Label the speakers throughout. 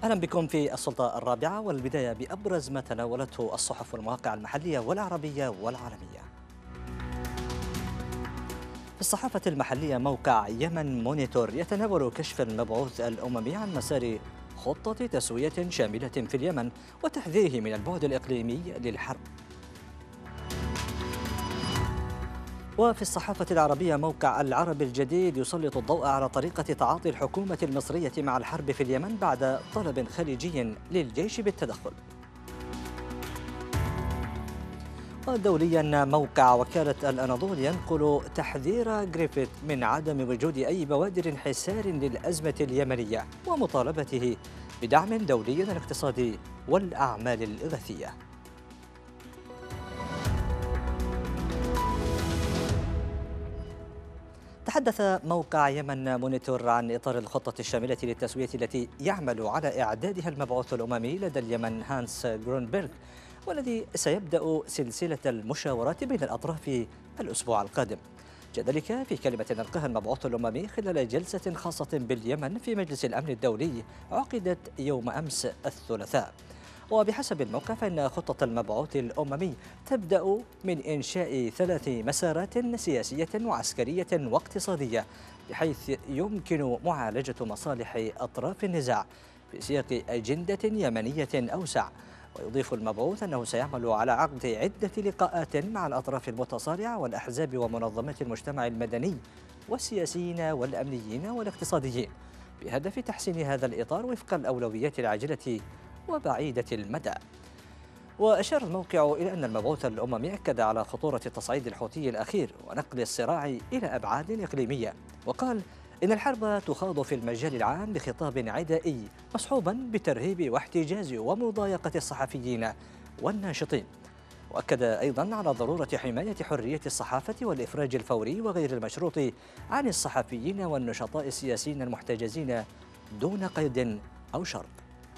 Speaker 1: أهلا بكم في السلطة الرابعة، والبداية بأبرز ما تناولته الصحف والمواقع المحلية والعربية والعالمية. في الصحافة المحلية، موقع يمن مونيتور يتناول كشف المبعوث الأممي عن مسار خطة تسوية شاملة في اليمن وتحذيره من البعد الإقليمي للحرب. وفي الصحافة العربية، موقع العرب الجديد يسلط الضوء على طريقة تعاطي الحكومة المصرية مع الحرب في اليمن بعد طلب خليجي للجيش بالتدخل. ودوليا، موقع وكالة الأناضول ينقل تحذير غريفيث من عدم وجود أي بوادر انحسار للأزمة اليمنية ومطالبته بدعم دولي للاقتصاد والأعمال الإغاثية. تحدث موقع يمن مونيتور عن إطار الخطة الشاملة للتسوية التي يعمل على إعدادها المبعوث الأممي لدى اليمن هانس جرونبرغ، والذي سيبدأ سلسلة المشاورات بين الأطراف الأسبوع القادم. جاء ذلك في كلمة ألقاها المبعوث الأممي خلال جلسة خاصة باليمن في مجلس الأمن الدولي عقدت يوم أمس الثلاثاء. وبحسب الموقع، فإن خطة المبعوث الأممي تبدأ من إنشاء 3 مسارات سياسية وعسكرية واقتصادية، بحيث يمكن معالجة مصالح أطراف النزاع في سياق أجندة يمنية أوسع. ويضيف المبعوث أنه سيعمل على عقد عدة لقاءات مع الأطراف المتصارعة والأحزاب ومنظمات المجتمع المدني والسياسيين والأمنيين والاقتصاديين، بهدف تحسين هذا الإطار وفق الأولويات العاجلة وبعيدة المدى. وأشار الموقع إلى أن المبعوث الأممي أكد على خطورة تصعيد الحوثي الأخير ونقل الصراع إلى أبعاد إقليمية، وقال إن الحرب تخاض في المجال العام بخطاب عدائي مصحوبا بترهيب واحتجاز ومضايقة الصحفيين والناشطين. وأكد أيضا على ضرورة حماية حرية الصحافة والإفراج الفوري وغير المشروط عن الصحفيين والنشطاء السياسيين المحتجزين دون قيد أو شرط.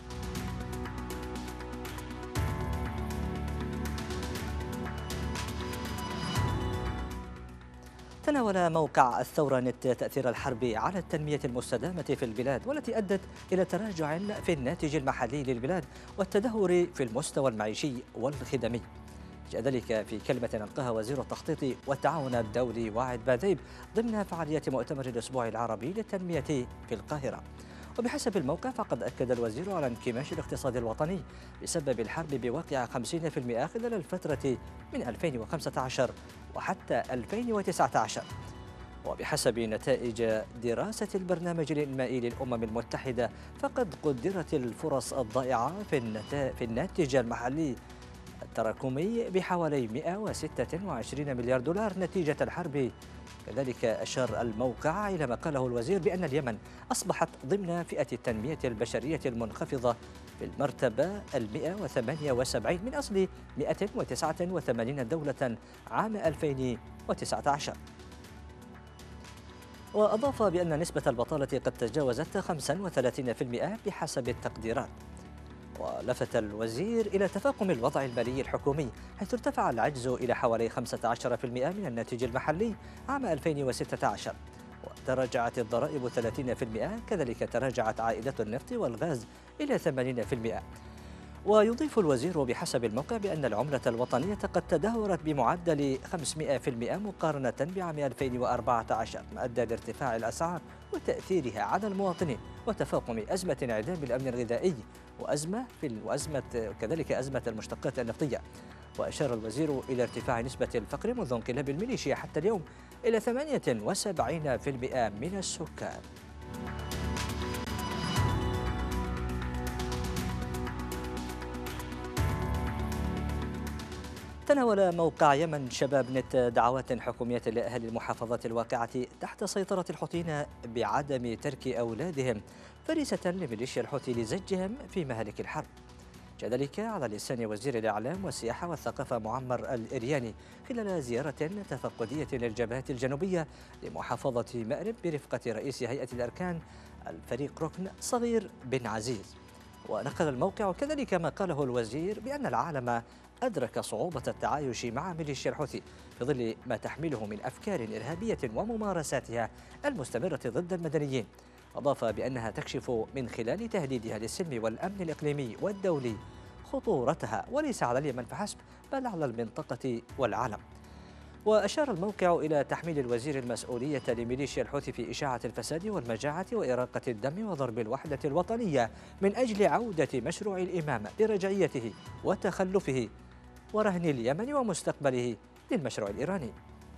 Speaker 1: تناول موقع الثورة نت تأثير الحرب على التنمية المستدامة في البلاد، والتي أدت إلى تراجع في الناتج المحلي للبلاد والتدهور في المستوى المعيشي والخدمي. جاء ذلك في كلمة ألقاها وزير التخطيط والتعاون الدولي واعد باذيب ضمن فعاليات مؤتمر الأسبوع العربي للتنمية في القاهرة. وبحسب الموقع، فقد أكد الوزير على انكماش الاقتصاد الوطني بسبب الحرب بواقع 50% خلال الفترة من 2015 وحتى 2019. وبحسب نتائج دراسة البرنامج الإنمائي للأمم المتحدة، فقد قدرت الفرص الضائعة في الناتج المحلي التراكمي بحوالي 126 مليار دولار نتيجة الحرب. كذلك أشار الموقع إلى ما قاله الوزير بأن اليمن أصبحت ضمن فئة التنمية البشرية المنخفضة في المرتبة 178 من أصل 189 دولة عام 2019. وأضاف بأن نسبة البطالة قد تجاوزت 35% بحسب التقديرات. ولفت الوزير إلى تفاقم الوضع المالي الحكومي، حيث ارتفع العجز إلى حوالي 15% من الناتج المحلي عام 2016، وتراجعت الضرائب 30%، كذلك تراجعت عائدات النفط والغاز إلى 80%. ويضيف الوزير بحسب الموقع بأن العملة الوطنية قد تدهورت بمعدل 500% مقارنة بعام 2014، ما أدى لارتفاع الأسعار وتأثيرها على المواطنين وتفاقم أزمة انعدام الأمن الغذائي كذلك أزمة المشتقات النفطية. وأشار الوزير إلى ارتفاع نسبة الفقر منذ انقلاب الميليشيا حتى اليوم إلى 78% من السكان. تناول موقع يمن شباب نت دعوات حكومية لأهل المحافظات الواقعة تحت سيطرة الحوثيين بعدم ترك أولادهم فريسة لميليشيا الحوثي لزجهم في مهالك الحرب. جاء ذلك على لسان وزير الإعلام والسياحة والثقافة معمر الإرياني خلال زيارة تفقدية للجبهة الجنوبية لمحافظة مأرب برفقة رئيس هيئة الأركان الفريق ركن صغير بن عزيز. ونقل الموقع كذلك ما قاله الوزير بأن العالم أدرك صعوبة التعايش مع ميليشيا الحوثي في ظل ما تحمله من أفكار إرهابية وممارساتها المستمرة ضد المدنيين، وأزمة في المستوى الإقليمي. وأشار الوزير إلى أن الحكومة أضاف بأنها تكشف من خلال تهديدها للسلم والأمن الإقليمي والدولي خطورتها، وليس على اليمن فحسب بل على المنطقة والعالم. وأشار الموقع إلى تحميل الوزير المسؤولية لميليشيا الحوثي في إشاعة الفساد والمجاعة وإراقة الدم وضرب الوحدة الوطنية من أجل عودة مشروع الإمامة برجعيته وتخلفه ورهن اليمن ومستقبله للمشروع الإيراني.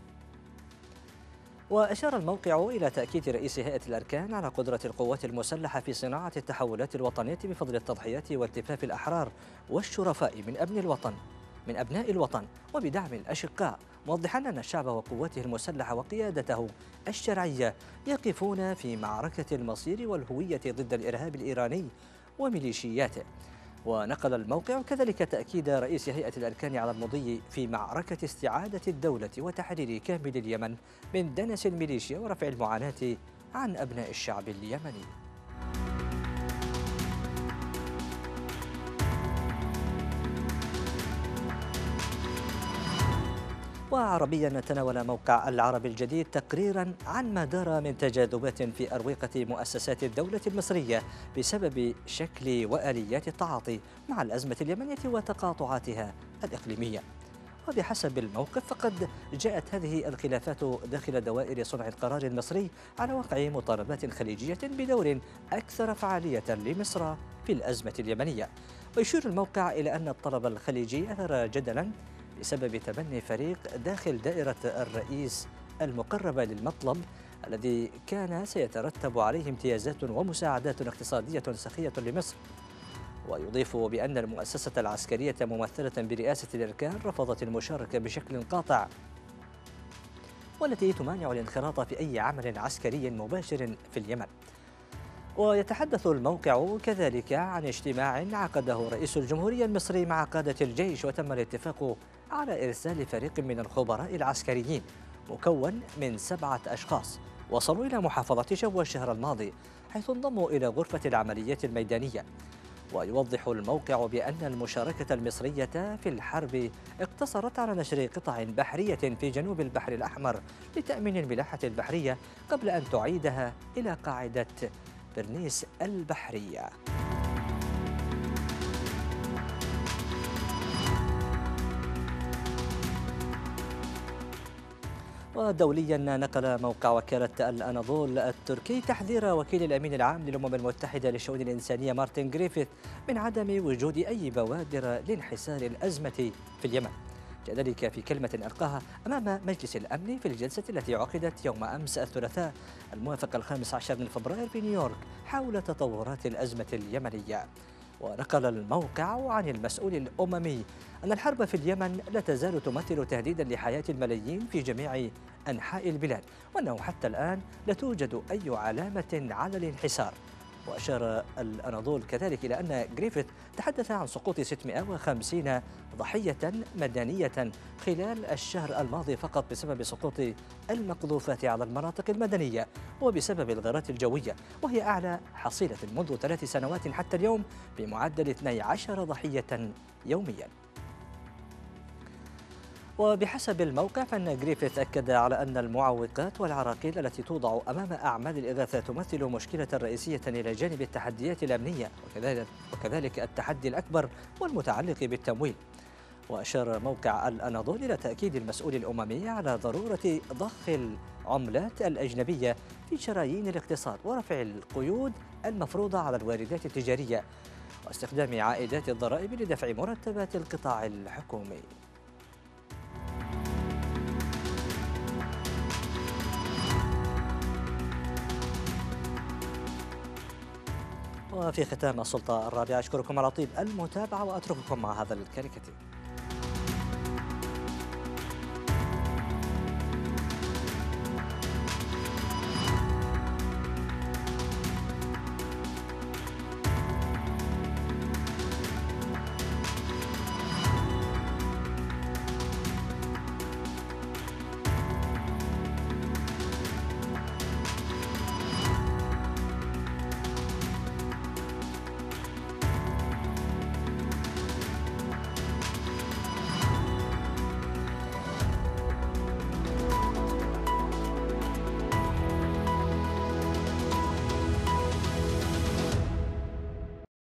Speaker 1: وأشار الموقع إلى تأكيد رئيس هيئة الأركان على قدرة القوات المسلحة في صناعة التحولات الوطنية بفضل التضحيات والتفاف الأحرار والشرفاء من أبناء الوطن وبدعم الأشقاء، موضحا أن الشعب وقوته المسلحة وقيادته الشرعية يقفون في معركة المصير والهوية ضد الإرهاب الإيراني وميليشياته. ونقل الموقع كذلك تأكيد رئيس هيئة الأركان على المضي في معركة استعادة الدولة وتحرير كامل اليمن من دنس الميليشيا ورفع المعاناة عن أبناء الشعب اليمني. وعربيا تناول موقع العرب الجديد تقريرا عن ما دار من تجاذبات في أروقة مؤسسات الدولة المصرية بسبب شكل وآليات التعاطي مع الأزمة اليمنية وتقاطعاتها الإقليمية. وبحسب الموقف فقد جاءت هذه الخلافات داخل دوائر صنع القرار المصري على وقع مطالبات خليجية بدور أكثر فعالية لمصر في الأزمة اليمنية. ويشير الموقع إلى أن الطلب الخليجي أثار جدلا بسبب تبني فريق داخل دائرة الرئيس المقربة للمطلب الذي كان سيترتب عليه امتيازات ومساعدات اقتصادية سخية لمصر. ويضيف بأن المؤسسة العسكرية ممثلة برئاسة الأركان رفضت المشاركة بشكل قاطع، والتي تمانع الانخراط في أي عمل عسكري مباشر في اليمن. ويتحدث الموقع كذلك عن اجتماع عقده رئيس الجمهورية المصري مع قادة الجيش، وتم الاتفاق على إرسال فريق من الخبراء العسكريين مكون من 7 أشخاص وصلوا إلى محافظة شبوة الشهر الماضي، حيث انضموا إلى غرفة العمليات الميدانية. ويوضح الموقع بأن المشاركة المصرية في الحرب اقتصرت على نشر قطع بحرية في جنوب البحر الأحمر لتأمين الملاحة البحرية قبل أن تعيدها إلى قاعدة برنيس البحرية. ودوليا نقل موقع وكالة الأناضول التركي تحذير وكيل الأمين العام للأمم المتحدة للشؤون الإنسانية مارتن غريفيث من عدم وجود أي بوادر لانحسار الأزمة في اليمن، ذلك في كلمة ألقاها أمام مجلس الأمن في الجلسة التي عقدت يوم أمس الثلاثاء الموافق 15 من فبراير في نيويورك حول تطورات الأزمة اليمنية. ونقل الموقع عن المسؤول الأممي أن الحرب في اليمن لا تزال تمثل تهديدا لحياة الملايين في جميع أنحاء البلاد، وأنه حتى الآن لا توجد أي علامة على الانحسار. وأشار الأناضول كذلك إلى أن غريفيث تحدث عن سقوط 650 ضحية مدنية خلال الشهر الماضي فقط بسبب سقوط المقذوفات على المناطق المدنية وبسبب الغارات الجوية، وهي أعلى حصيلة منذ 3 سنوات حتى اليوم بمعدل 12 ضحية يومياً. وبحسب الموقع فإن غريفيث أكد على أن المعوقات والعراقيل التي توضع أمام أعمال الإغاثة تمثل مشكلة رئيسية إلى جانب التحديات الأمنية وكذلك التحدي الأكبر والمتعلق بالتمويل. وأشار موقع الأناضول إلى تأكيد المسؤول الأممي على ضرورة ضخ العملات الأجنبية في شرايين الاقتصاد ورفع القيود المفروضة على الواردات التجارية واستخدام عائدات الضرائب لدفع مرتبات القطاع الحكومي. وفي ختام السلطة الرابعة أشكركم على طيب المتابعة وأترككم مع هذا الكاريكاتير.